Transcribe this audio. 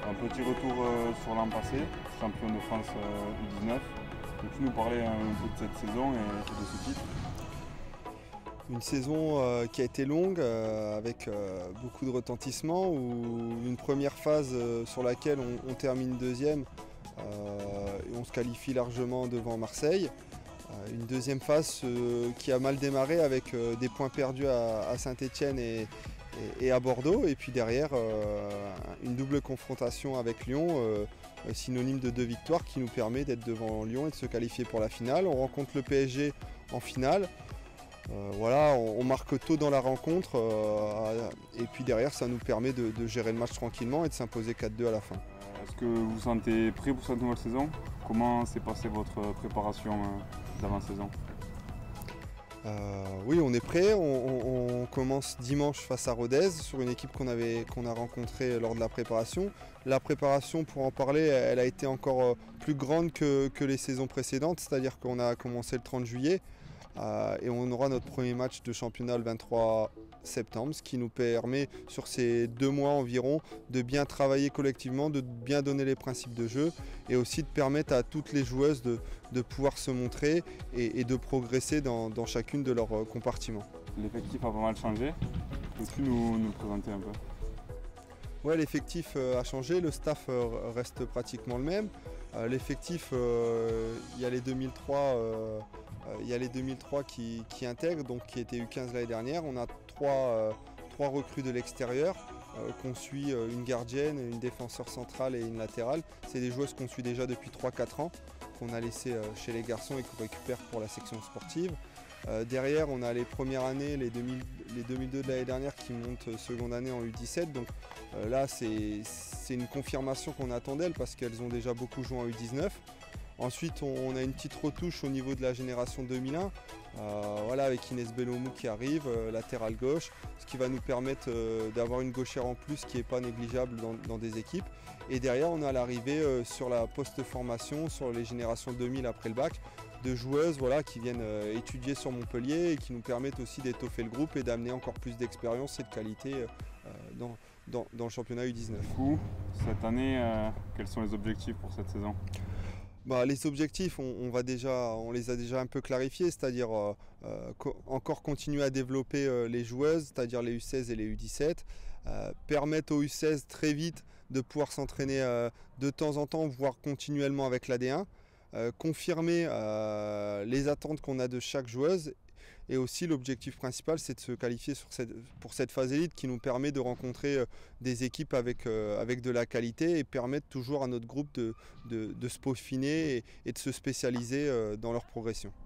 Un petit retour sur l'an passé, champion de France U19. Peux-tu nous parler un peu de cette saison et de ce titre? Une saison qui a été longue, avec beaucoup de retentissement, où une première phase sur laquelle on termine deuxième et on se qualifie largement devant Marseille. Une deuxième phase qui a mal démarré avec des points perdus à Saint-Étienne et à Bordeaux. Et puis derrière, une double confrontation avec Lyon, synonyme de 2 victoires, qui nous permet d'être devant Lyon et de se qualifier pour la finale. On rencontre le PSG en finale. Voilà, on marque tôt dans la rencontre et puis derrière ça nous permet de gérer le match tranquillement et de s'imposer 4-2 à la fin. Est-ce que vous vous sentez prêt pour cette nouvelle saison? Comment s'est passée votre préparation d'avant-saison? Oui, on est prêt. On commence dimanche face à Rodez sur une équipe qu'on a rencontrée lors de la préparation. La préparation, pour en parler, elle a été encore plus grande que les saisons précédentes, c'est-à-dire qu'on a commencé le 30 juillet. Et on aura notre premier match de championnat le 23 septembre, ce qui nous permet sur ces 2 mois environ de bien travailler collectivement, de bien donner les principes de jeu et aussi de permettre à toutes les joueuses de pouvoir se montrer et de progresser dans chacune de leurs compartiments. L'effectif a pas mal changé. Peux-tu nous le présenter un peu? Ouais, l'effectif a changé, le staff reste pratiquement le même. L'effectif, il y a les 2003 qui intègrent, donc qui étaient U15 l'année dernière. On a 3 recrues de l'extérieur qu'on suit, une gardienne, une défenseur centrale et une latérale. C'est des joueuses qu'on suit déjà depuis 3-4 ans, qu'on a laissé chez les garçons et qu'on récupère pour la section sportive. Derrière, on a les premières années, les 2002 de l'année dernière qui montent seconde année en U17. Donc là, c'est une confirmation qu'on attend d'elles parce qu'elles ont déjà beaucoup joué en U19. Ensuite, on a une petite retouche au niveau de la génération 2001, voilà, avec Inès Bellomou qui arrive, latérale gauche, ce qui va nous permettre d'avoir une gauchère en plus qui n'est pas négligeable dans des équipes. Et derrière, on a l'arrivée sur la post-formation, sur les générations 2000 après le bac, de joueuses, voilà, qui viennent étudier sur Montpellier et qui nous permettent aussi d'étoffer le groupe et d'amener encore plus d'expérience et de qualité dans le championnat U19. Du coup, cette année, quels sont les objectifs pour cette saison? Les objectifs, on les a déjà un peu clarifiés, c'est-à-dire encore continuer à développer les joueuses, c'est-à-dire les U16 et les U17, permettre aux U16 très vite de pouvoir s'entraîner de temps en temps, voire continuellement avec l'AD1, confirmer les attentes qu'on a de chaque joueuse. Et aussi l'objectif principal, c'est de se qualifier pour cette phase élite qui nous permet de rencontrer des équipes avec de la qualité et permettre toujours à notre groupe de se peaufiner et de se spécialiser dans leur progression.